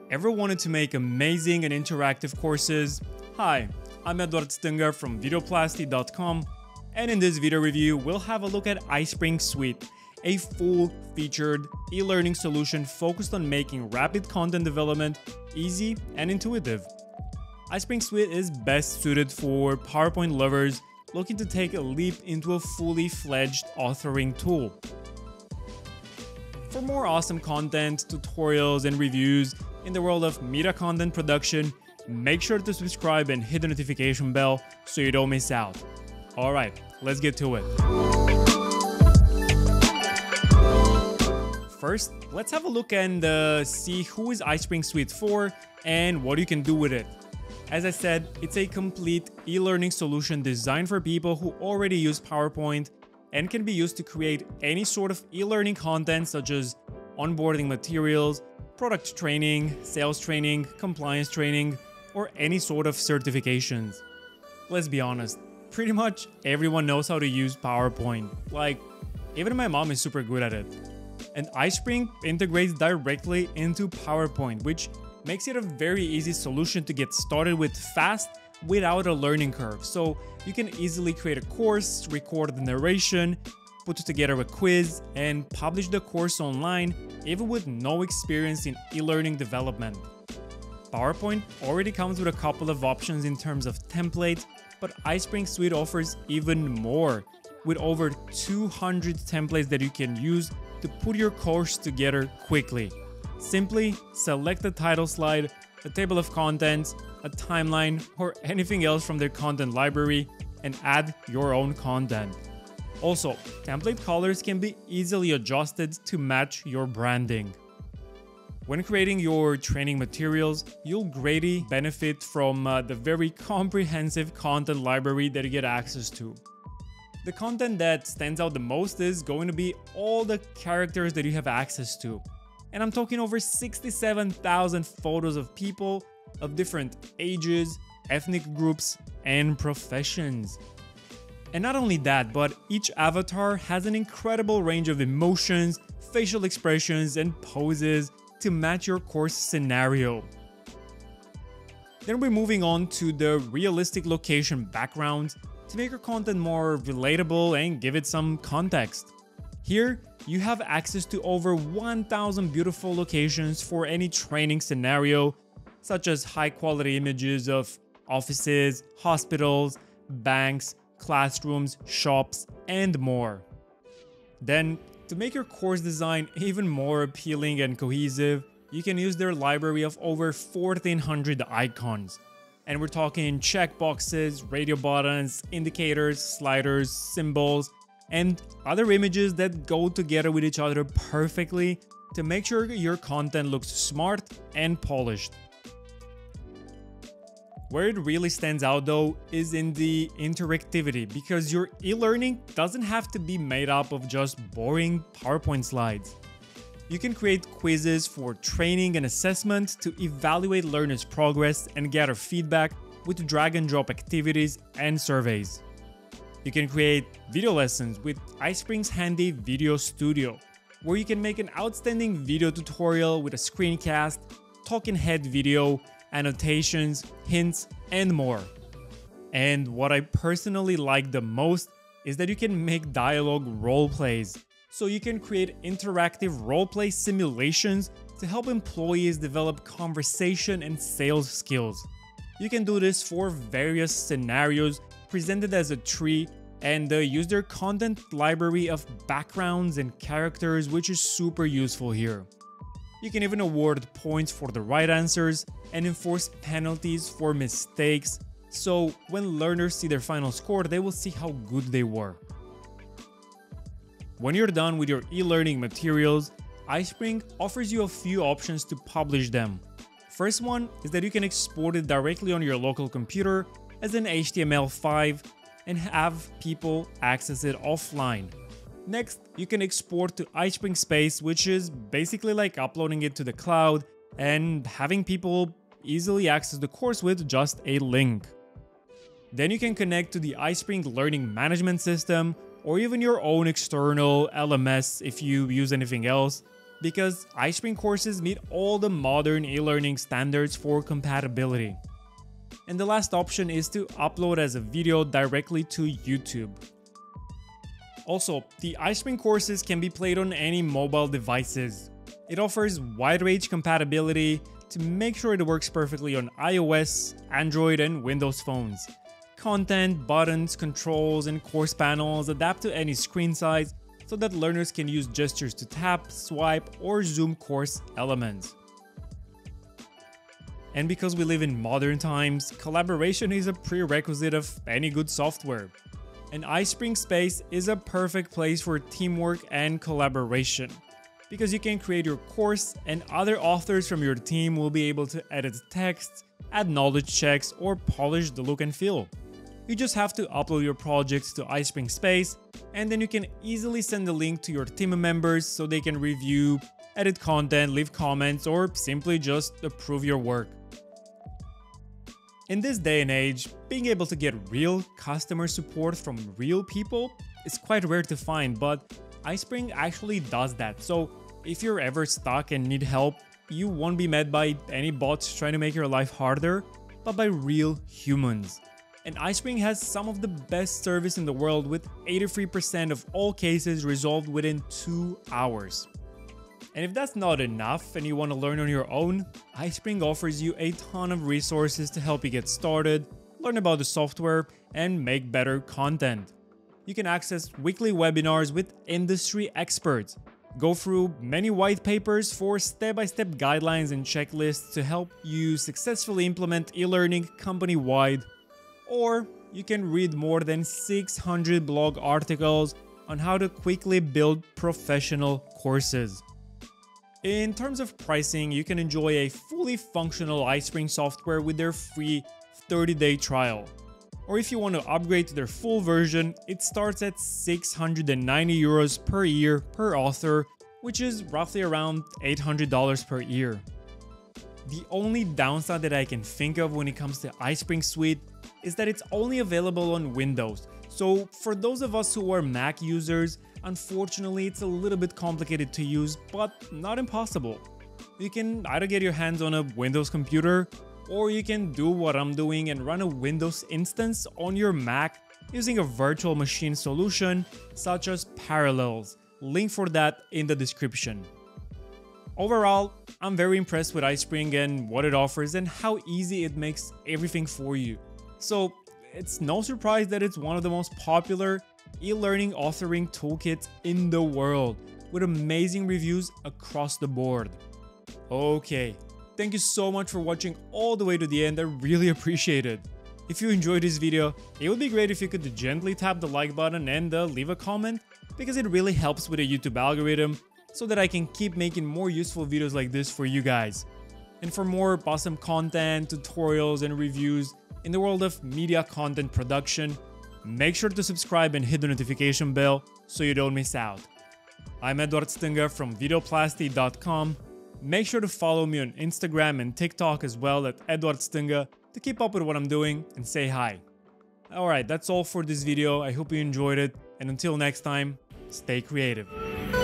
Ever wanted to make amazing and interactive courses? Hi, I'm Edward Stinger from videoplasty.com, and in this video review, we'll have a look at iSpring Suite, a full-featured e-learning solution focused on making rapid content development easy and intuitive. iSpring Suite is best suited for PowerPoint lovers looking to take a leap into a fully fledged authoring tool. For more awesome content, tutorials, and reviews in the world of media content production, make sure to subscribe and hit the notification bell so you don't miss out. Alright, let's get to it. First, let's have a look and see who is iSpring Suite for and what you can do with it. As I said, it's a complete e-learning solution designed for people who already use PowerPoint and can be used to create any sort of e-learning content such as onboarding materials, product training, sales training, compliance training, or any sort of certifications. Let's be honest, pretty much everyone knows how to use PowerPoint. Like, even my mom is super good at it. And iSpring integrates directly into PowerPoint, which makes it a very easy solution to get started with fast without a learning curve. So you can easily create a course, record the narration, put together a quiz, and publish the course online even with no experience in e-learning development. PowerPoint already comes with a couple of options in terms of templates, but iSpring Suite offers even more, with over 200 templates that you can use to put your course together quickly. Simply select the title slide, a table of contents, a timeline, or anything else from their content library and add your own content. Also, template colors can be easily adjusted to match your branding. When creating your training materials, you'll greatly benefit from the very comprehensive content library that you get access to. The content that stands out the most is going to be all the characters that you have access to. And I'm talking over 67,000 photos of people of different ages, ethnic groups, and professions. And not only that, but each avatar has an incredible range of emotions, facial expressions, and poses to match your course scenario. Then we're moving on to the realistic location background to make your content more relatable and give it some context. Here, you have access to over 1,000 beautiful locations for any training scenario, such as high-quality images of offices, hospitals, banks, classrooms, shops, and more. Then, to make your course design even more appealing and cohesive, you can use their library of over 1,400 icons. And we're talking checkboxes, radio buttons, indicators, sliders, symbols, and other images that go together with each other perfectly to make sure your content looks smart and polished. Where it really stands out though is in the interactivity, because your e-learning doesn't have to be made up of just boring PowerPoint slides. You can create quizzes for training and assessment to evaluate learners' progress and gather feedback with drag and drop activities and surveys. You can create video lessons with iSpring's handy Video Studio, where you can make an outstanding video tutorial with a screencast, talking head video, annotations, hints, and more. And what I personally like the most is that you can make dialogue role plays. So you can create interactive roleplay simulations to help employees develop conversation and sales skills. You can do this for various scenarios presented as a tree and use their content library of backgrounds and characters, which is super useful here. You can even award points for the right answers and enforce penalties for mistakes, so when learners see their final score, they will see how good they were. When you're done with your e-learning materials, iSpring offers you a few options to publish them. First one is that you can export it directly on your local computer as an HTML5 and have people access it offline. Next, you can export to iSpring Space, which is basically like uploading it to the cloud and having people easily access the course with just a link. Then you can connect to the iSpring Learning Management System or even your own external LMS if you use anything else, because iSpring courses meet all the modern e-learning standards for compatibility. And the last option is to upload as a video directly to YouTube. Also, the iSpring courses can be played on any mobile devices. It offers wide range compatibility to make sure it works perfectly on iOS, Android, and Windows phones. Content, buttons, controls, and course panels adapt to any screen size so that learners can use gestures to tap, swipe, or zoom course elements. And because we live in modern times, collaboration is a prerequisite of any good software. And iSpring Space is a perfect place for teamwork and collaboration, because you can create your course and other authors from your team will be able to edit text, add knowledge checks, or polish the look and feel. You just have to upload your projects to iSpring Space, and then you can easily send the link to your team members so they can review, edit content, leave comments, or simply just approve your work. In this day and age, being able to get real customer support from real people is quite rare to find, but iSpring actually does that. So if you're ever stuck and need help, you won't be met by any bots trying to make your life harder, but by real humans. And iSpring has some of the best service in the world, with 83% of all cases resolved within 2 hours. And if that's not enough and you want to learn on your own, iSpring offers you a ton of resources to help you get started, learn about the software, and make better content. You can access weekly webinars with industry experts, go through many white papers for step-by-step guidelines and checklists to help you successfully implement e-learning company-wide, or you can read more than 600 blog articles on how to quickly build professional courses. In terms of pricing, you can enjoy a fully functional iSpring software with their free 30-day trial. Or if you want to upgrade to their full version, it starts at 690 euros per year per author, which is roughly around $800 per year. The only downside that I can think of when it comes to iSpring Suite is that it's only available on Windows. So for those of us who are Mac users, unfortunately it's a little bit complicated to use, but not impossible. You can either get your hands on a Windows computer, or you can do what I'm doing and run a Windows instance on your Mac using a virtual machine solution such as Parallels. Link for that in the description. Overall, I'm very impressed with iSpring and what it offers and how easy it makes everything for you. So it's no surprise that it's one of the most popular e-learning authoring toolkits in the world, with amazing reviews across the board. Okay, thank you so much for watching all the way to the end. I really appreciate it. If you enjoyed this video, it would be great if you could gently tap the like button and leave a comment, because it really helps with the YouTube algorithm so that I can keep making more useful videos like this for you guys. And for more awesome content, tutorials, and reviews in the world of media content production, make sure to subscribe and hit the notification bell so you don't miss out. I'm Edward Stinga from videoplasty.com. Make sure to follow me on Instagram and TikTok as well at Edward Stinga to keep up with what I'm doing and say hi. Alright, that's all for this video. I hope you enjoyed it, and until next time, stay creative.